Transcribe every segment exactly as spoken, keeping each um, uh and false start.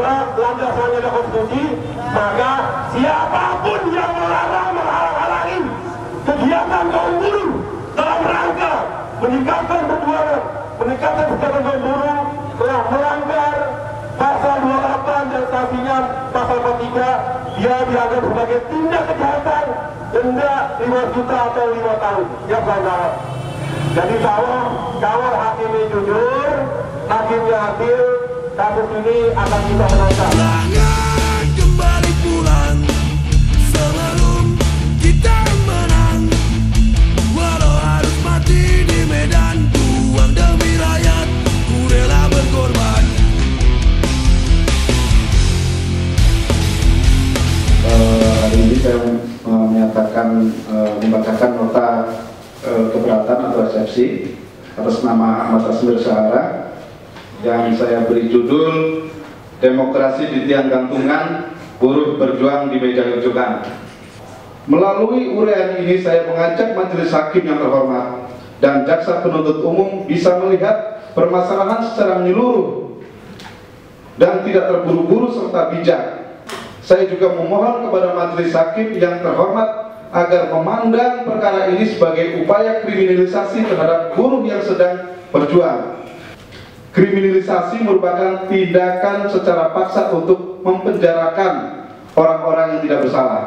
bahwa landasannya adalah konstitusi, maka siapapun yang melarang menghalang-halangi kegiatan kaum buruh dalam rangka meningkatkan perjuangan, meningkatkan kesejahteraan kaum buruh telah melanggar pasal dua puluh delapan dan sanksinya pasal empat puluh tiga, dia dianggap sebagai tindak kejahatan, denda lima juta atau lima tahun. Ya kawan-kawan. Jadi kalau kalau hakim ini jujur, hakimnya adil, kasus ini akan kita menangkan. Jangan kembali pulang sebelum kita menang, walau harus mati di medan juang demi rakyat, ku rela berkorban. Uh, hari ini saya uh, menyatakan uh, membacakan nota uh, keberatan atau eksepsi atas nama Ahmad Asmir Syahara yang saya beri judul Demokrasi di Tiang Gantungan, Buruh Berjuang di Meja Rujukan. Melalui uraian ini saya mengajak majelis hakim yang terhormat dan jaksa penuntut umum bisa melihat permasalahan secara menyeluruh dan tidak terburu-buru serta bijak. Saya juga memohon kepada majelis hakim yang terhormat agar memandang perkara ini sebagai upaya kriminalisasi terhadap buruh yang sedang berjuang. Kriminalisasi merupakan tindakan secara paksa untuk mempenjarakan orang-orang yang tidak bersalah.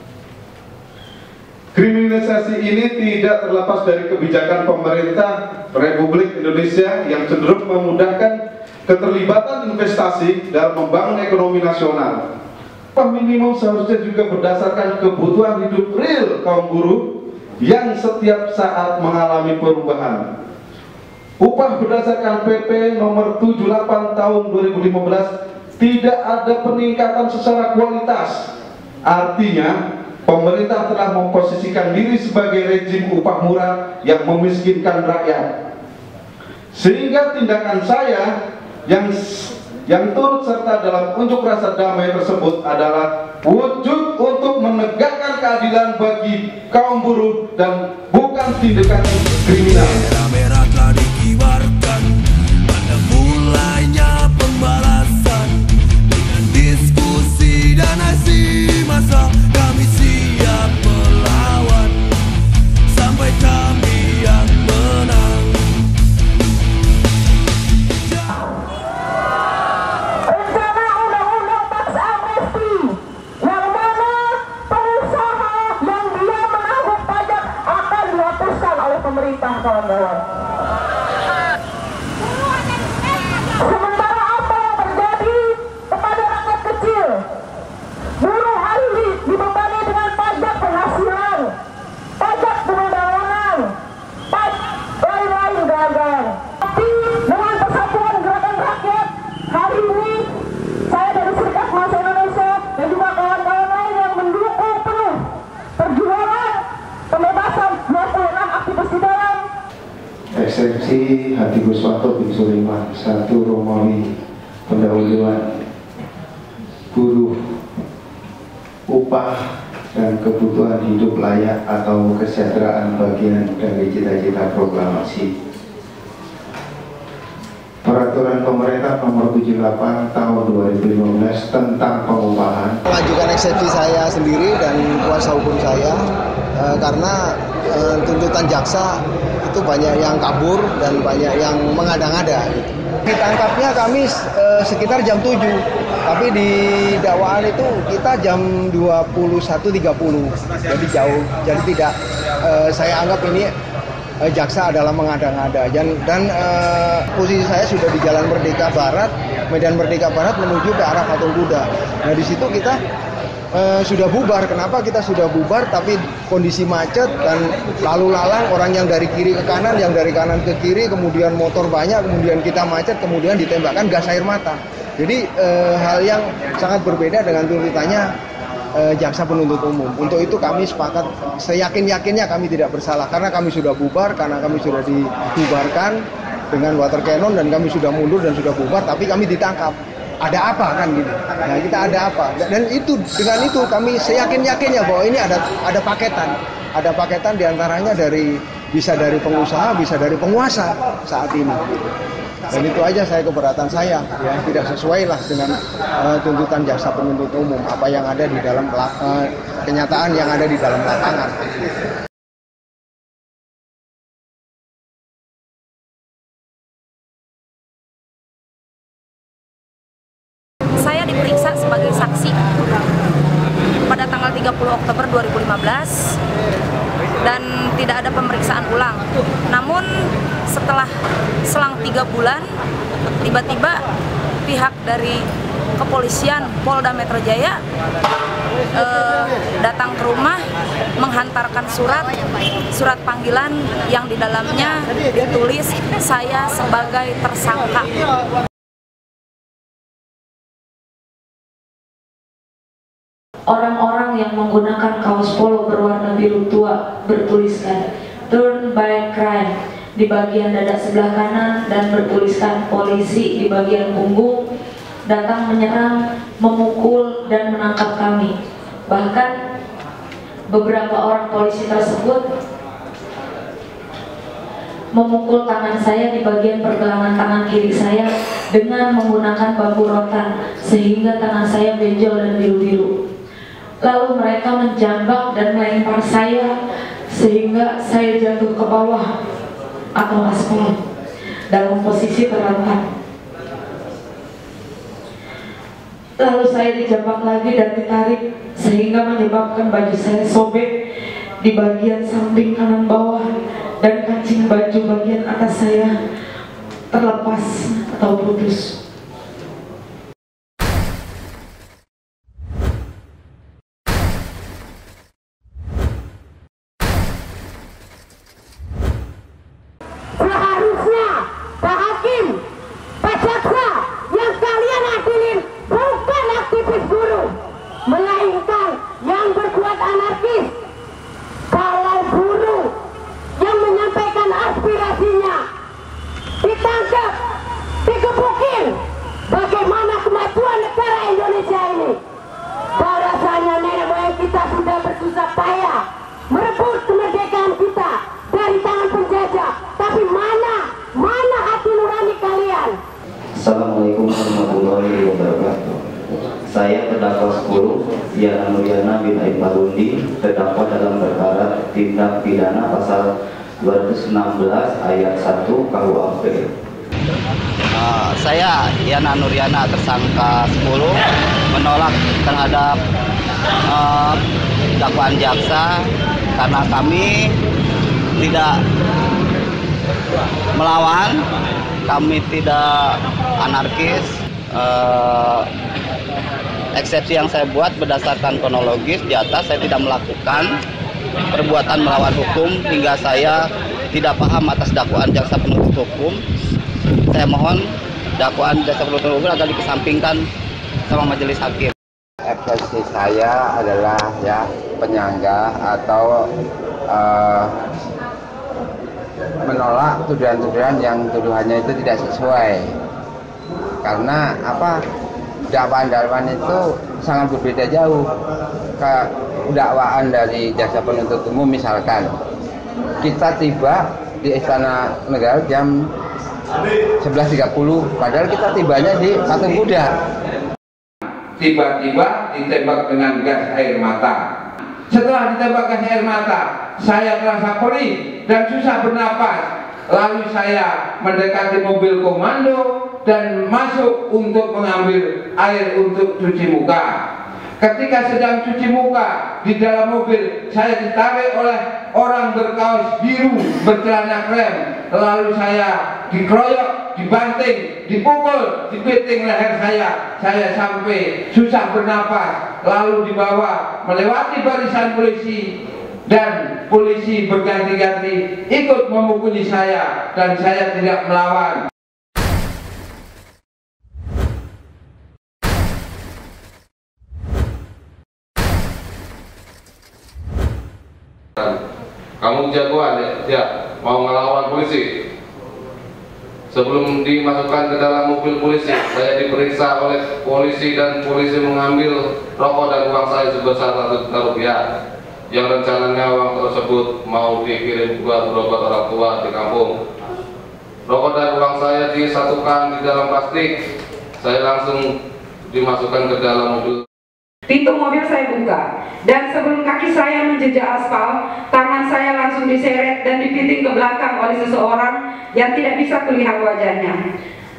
Kriminalisasi ini tidak terlepas dari kebijakan pemerintah Republik Indonesia yang cenderung memudahkan keterlibatan investasi dalam membangun ekonomi nasional. Upah minimum seharusnya juga berdasarkan kebutuhan hidup real kaum buruh yang setiap saat mengalami perubahan. Upah berdasarkan P P nomor tujuh puluh delapan tahun dua ribu lima belas tidak ada peningkatan secara kualitas. Artinya, pemerintah telah memposisikan diri sebagai rejim upah murah yang memiskinkan rakyat. Sehingga tindakan saya yang yang turut serta dalam unjuk rasa damai tersebut adalah wujud untuk menegakkan keadilan bagi kaum buruh dan bukan tindakan kriminal. Merah-merah telah dikibarkan, pada mulainya pembalasan dengan diskusi dan aksi massa. Kami siap melawan sampai kami yang menang. Pemerintah kawan-kawan. Sementara apa yang terjadi kepada rakyat kecil? Buruh hari ini dibebani dengan pajak penghasilan, pajak perundangan, pajak lain-lain kawan-kawan. Tapi dengan Persatuan Gerakan Rakyat hari ini saya dari Serikat Mahasiswa Indonesia dan juga kawan-kawan lain yang mendukung penuh perjuangan pembebasan dua puluh enam aktivis di dalam Eksepsi Hadi Guswanto bin Sulaiman satu Romawi pendahuluan buruh, upah dan kebutuhan hidup layak atau kesejahteraan bagian dari cita-cita proklamasi. Peraturan Pemerintah Nomor tujuh puluh delapan Tahun dua ribu lima belas tentang pengupahan. Mengajukan eksepsi saya sendiri dan kuasa hukum saya eh, karena eh, tuntutan jaksa itu banyak yang kabur dan banyak yang mengada-ngada. Gitu. Ditangkapnya kami eh, sekitar jam tujuh, tapi di dakwaan itu kita jam dua puluh satu tiga puluh, jadi jauh. Jadi tidak, eh, saya anggap ini jaksa adalah mengada-ngada dan, dan uh, posisi saya sudah di Jalan Merdeka Barat, Medan Merdeka Barat menuju ke arah Patung Kuda. Nah di situ kita uh, sudah bubar. Kenapa kita sudah bubar? Tapi kondisi macet dan lalu lalang, orang yang dari kiri ke kanan, yang dari kanan ke kiri, kemudian motor banyak, kemudian kita macet, kemudian ditembakkan gas air mata. Jadi uh, hal yang sangat berbeda dengan tuntutannya Uh, jaksa penuntut umum. Untuk itu kami sepakat, seyakin-yakinnya kami tidak bersalah karena kami sudah bubar, karena kami sudah dibubarkan dengan water cannon dan kami sudah mundur dan sudah bubar, tapi kami ditangkap. Ada apa kan gitu? Nah kita ada apa? Dan itu dengan itu kami seyakin-yakinnya bahwa ini ada ada paketan, ada paketan diantaranya dari bisa dari pengusaha, bisa dari penguasa saat ini. Dan itu aja saya keberatan saya, ya tidak sesuai lah dengan uh, tuntutan jaksa penuntut umum apa yang ada di dalam uh, kenyataan yang ada di dalam lapangan. Saya diperiksa sebagai saksi pada tanggal tiga puluh Oktober dua ribu lima belas dan tidak ada pemeriksaan ulang. Namun setelah selang tiga bulan, tiba-tiba pihak dari kepolisian Polda Metro Jaya eh, datang ke rumah menghantarkan surat surat panggilan yang di dalamnya ditulis saya sebagai tersangka. Orang-orang yang menggunakan kaos polo berwarna biru tua bertuliskan "Turn by Crime" di bagian dada sebelah kanan dan bertuliskan "Polisi" di bagian punggung datang menyerang, memukul, dan menangkap kami. Bahkan beberapa orang polisi tersebut memukul tangan saya di bagian pergelangan tangan kiri saya dengan menggunakan bambu rotan sehingga tangan saya benjol dan biru-biru. Lalu mereka menjambak dan melempar saya sehingga saya jatuh ke bawah atau aspal dalam posisi terlantar. Lalu saya dijambak lagi dan ditarik sehingga menyebabkan baju saya sobek di bagian samping kanan bawah dan kancing baju bagian atas saya terlepas atau putus. Seharusnya Pak Hakim, Pak Jaksa yang kalian adilin bukan aktivis buruh, melainkan yang berbuat anarkis. Kalau buruh yang menyampaikan aspirasinya ditangkap, dikepukin, bagaimana kemajuan negara Indonesia ini? Bahwasanya nenek moyang kita sudah bersusah payah merebut kemerdekaan kita dari tangan penjajah, tapi mana mana hati nurani kalian? Assalamualaikum warahmatullahi wabarakatuh. Saya terdakwa sepuluh Yana Nuriana bin Aib Marundi, terdakwa dalam perkara tindak pidana pasal dua ratus enam belas ayat satu K U H P. Uh, saya Yana Nuriana tersangka sepuluh menolak terhadap uh, dakwaan jaksa karena kami tidak melawan, kami tidak anarkis. Uh, eksepsi yang saya buat berdasarkan kronologis di atas, saya tidak melakukan perbuatan melawan hukum hingga saya tidak paham atas dakwaan jaksa penuntut hukum. Saya mohon dakwaan jaksa penuntut umum agar dikesampingkan sama majelis hakim. Eksepsi saya adalah ya penyanggah atau uh, menolak tuduhan-tuduhan yang tuduhannya itu tidak sesuai. Karena apa? Dakwaan-dakwaan itu sangat berbeda jauh. Ke dakwaan dari jaksa penuntut umum misalkan kita tiba di Istana Negara jam sebelas tiga puluh, padahal kita tibanya di Patung Kuda. Tiba-tiba ditembak dengan gas air mata. Setelah ditembak gas air mata, saya terasa perih dan susah bernapas. Lalu saya mendekati mobil komando dan masuk untuk mengambil air untuk cuci muka. Ketika sedang cuci muka di dalam mobil, saya ditarik oleh orang berkaos biru bercelana krem. Lalu saya dikeroyok, dibanting, dipukul, dipiting leher saya. Saya sampai susah bernapas. Lalu dibawa melewati barisan polisi dan polisi berganti-ganti ikut memukuli saya dan saya tidak melawan. Kamu jagoan ya, ya, mau ngelawan polisi. Sebelum dimasukkan ke dalam mobil polisi, saya diperiksa oleh polisi dan polisi mengambil rokok dan uang saya sebesar satu juta rupiah. Yang rencananya uang tersebut mau dikirim buat berobat orang tua di kampung. rokok dan uang saya disatukan di dalam plastik. Saya langsung dimasukkan ke dalam mobil. Pintu mobil saya buka, dan sebelum kaki saya menjejak aspal, tangan saya langsung diseret dan dipiting ke belakang oleh seseorang yang tidak bisa kulihat wajahnya.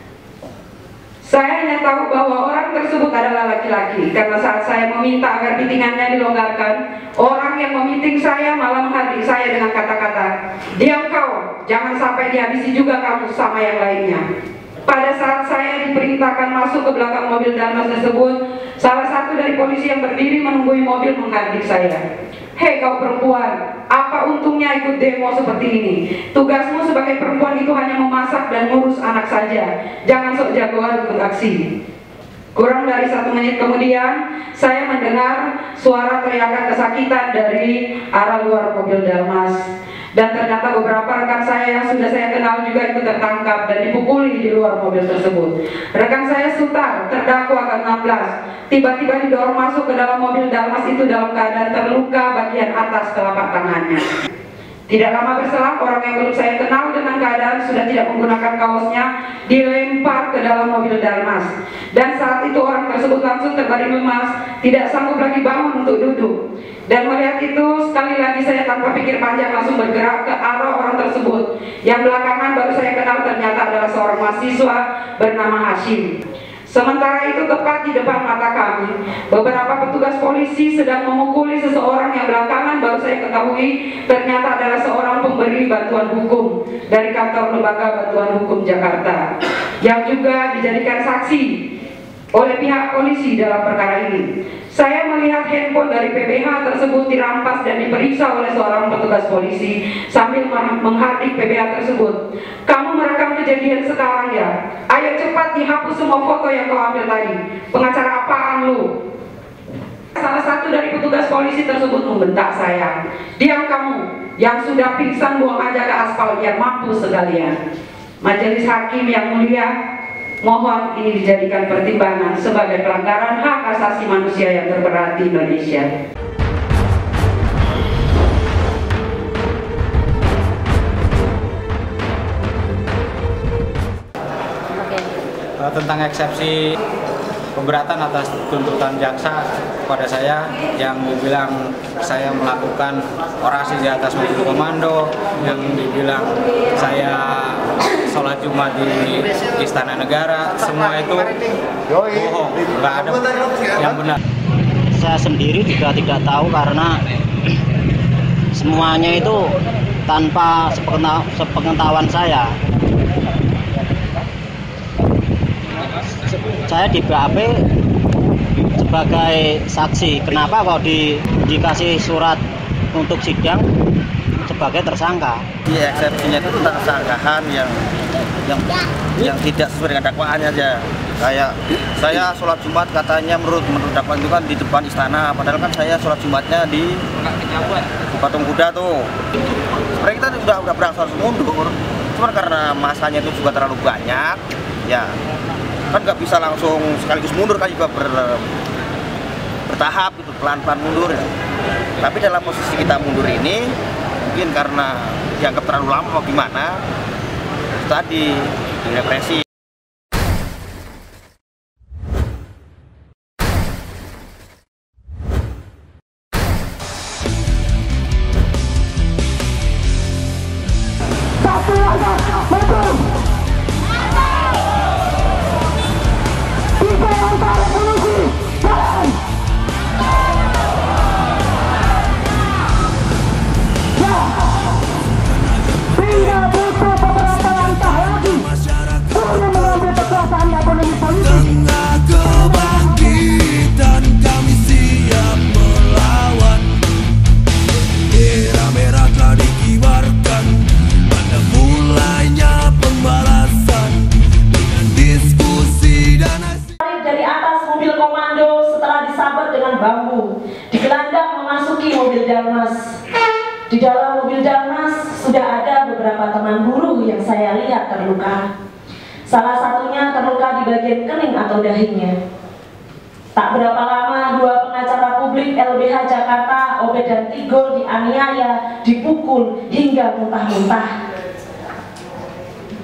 Saya hanya tahu bahwa orang tersebut adalah laki-laki, karena saat saya meminta agar pitingannya dilonggarkan, orang yang meminting saya malah menghardik saya dengan kata-kata, "Diam kau, jangan sampai dihabisi juga kamu sama yang lainnya." Pada saat saya diperintahkan masuk ke belakang mobil Dalmas tersebut, salah satu dari polisi yang berdiri menunggui mobil menghardik saya. "Hei kau perempuan, apa untungnya ikut demo seperti ini? Tugasmu sebagai perempuan itu hanya memasak dan ngurus anak saja. Jangan sok jagoan ikut aksi." Kurang dari satu menit kemudian, saya mendengar suara teriakan kesakitan dari arah luar mobil Dalmas. Dan ternyata beberapa rekan saya yang sudah saya kenal juga ikut tertangkap dan dipukuli di luar mobil tersebut. Rekan saya Sutar, terdakwa ke enam belas, tiba-tiba didorong masuk ke dalam mobil Dalmas itu dalam keadaan terluka bagian atas telapak tangannya. Tidak lama berselang, orang yang belum saya kenal dengan keadaan sudah tidak menggunakan kaosnya dilempar ke dalam mobil Dalmas. Dan saat itu orang tersebut langsung terbaring lemas, tidak sanggup lagi bangun untuk duduk. Dan melihat itu, sekali lagi saya tanpa pikir panjang langsung bergerak ke arah orang tersebut. Yang belakangan baru saya kenal ternyata adalah seorang mahasiswa bernama Hashim. Sementara itu tepat di depan mata kami, beberapa petugas polisi sedang memukuli seseorang yang belakangan baru saya ketahui ternyata adalah seorang pemberi bantuan hukum dari kantor Lembaga Bantuan Hukum Jakarta, yang juga dijadikan saksi oleh pihak polisi dalam perkara ini. Saya melihat handphone dari P B H tersebut dirampas dan diperiksa oleh seorang petugas polisi sambil menghardik P B H tersebut. "Kamu merekam kejadian sekarang ya? Ayo cepat dihapus semua foto yang kau ambil tadi. Pengacara apaan lu?" Salah satu dari petugas polisi tersebut membentak saya. "Diam kamu, yang sudah pingsan buang aja ke aspal biar mampus sekalian." Majelis hakim yang mulia, mohon ini dijadikan pertimbangan sebagai pelanggaran hak asasi manusia yang terberat di Indonesia. Tentang eksepsi pemberatan atas tuntutan jaksa kepada saya yang dibilang saya melakukan orasi di atas mobil komando, yang dibilang saya sholat Jumat di Istana Negara, semua itu bohong, nggak ada yang benar. Saya sendiri juga tidak tahu karena semuanya itu tanpa sepengetahuan saya. Saya di B A P sebagai saksi. Kenapa kalau di, dikasih surat untuk sidang sebagai tersangka? Di eksepsinya itu tentang kesangkaan yang yang yang tidak sesuai dengan dakwaannya aja. Kayak saya sholat Jumat katanya menurut menurut dakwaan itu kan di depan istana, padahal kan saya sholat Jumatnya di Patung Kuda tuh. Sebenarnya kita udah udah berangsur mundur, cuma karena masanya itu juga terlalu banyak, ya kan nggak bisa langsung sekaligus mundur, kan juga ber, bertahap gitu, pelan-pelan mundur. Tapi dalam posisi kita mundur ini mungkin karena dianggap terlalu lama atau gimana, tadi direpresi. Tengah kebangkitan kami siap melawan. Bendera merah telah dikibarkan, pada mulainya pembalasan dengan diskusi dan hasil. Dari atas mobil komando setelah disabet dengan bambu, digelandang memasuki mobil Dalmas. Di dalam mobil Dalmas sudah ada beberapa teman buruh yang saya lihat terluka. Salah satunya terluka di bagian kening atau dahinya. Tak berapa lama, dua pengacara publik L B H Jakarta, Obed dan Tigor, dianiaya, dipukul hingga muntah-muntah.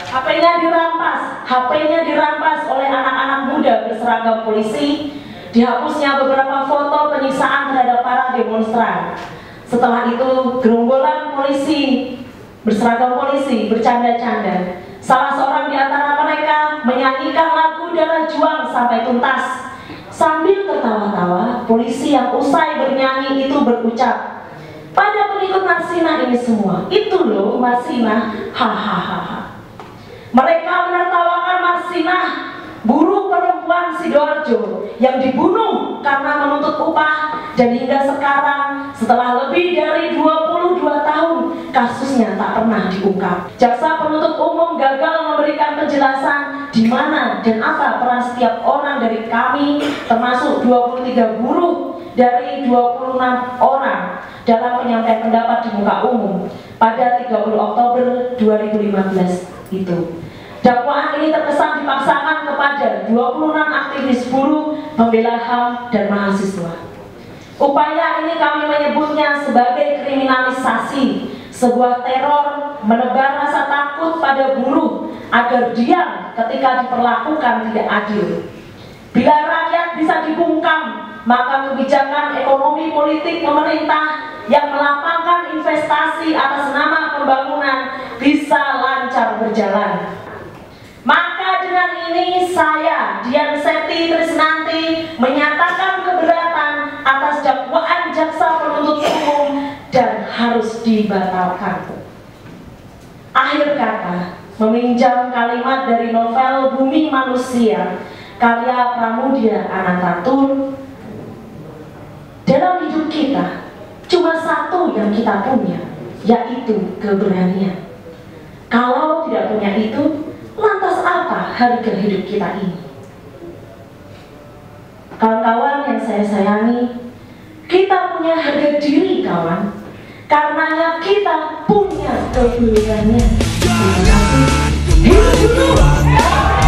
H P-nya dirampas, H P-nya dirampas oleh anak-anak muda berseragam polisi, dihapusnya beberapa foto penyiksaan terhadap para demonstran. Setelah itu, gerombolan polisi berseragam polisi bercanda-canda. Salah seorang di antara mereka menyanyikan lagu Darah Juang sampai tuntas. Sambil tertawa-tawa, polisi yang usai bernyanyi itu berucap, pada pengikut Marsina ini semua, itu loh Marsina, hahaha. Mereka menertawakan Marsinah, buruh perempuan Sidoarjo yang dibunuh karena menuntut upah, dan hingga sekarang setelah lebih dari dua puluh dua tahun kasusnya tak pernah diungkap. Jaksa penuntut umum gagal memberikan penjelasan di mana dan apa peran setiap orang dari kami, termasuk dua puluh tiga buruh dari dua puluh enam orang dalam penyampaian pendapat di muka umum pada tiga puluh Oktober dua ribu lima belas itu. Dakwaan ini terkesan dipaksakan kepada dua puluh enam aktivis buruh, pembela H A M, dan mahasiswa. Upaya ini kami menyebutnya sebagai kriminalisasi, sebuah teror menebar rasa takut pada buruh agar diam ketika diperlakukan tidak adil. Bila rakyat bisa dibungkam, maka kebijakan ekonomi politik pemerintah yang melapangkan investasi atas nama pembangunan bisa lancar berjalan. Maka dengan ini saya, Dian Seti Trisnanti, menyatakan keberatan atas dakwaan jaksa penuntut umum dan harus dibatalkan. Akhir kata, meminjam kalimat dari novel Bumi Manusia karya Pramudia Anantatur, dalam hidup kita cuma satu yang kita punya, yaitu keberanian. Kalau tidak punya itu, lantas apa harga hidup kita ini? Kawan-kawan yang saya sayangi, kita punya harga diri kawan, karenanya kita punya keberanian. Hidup!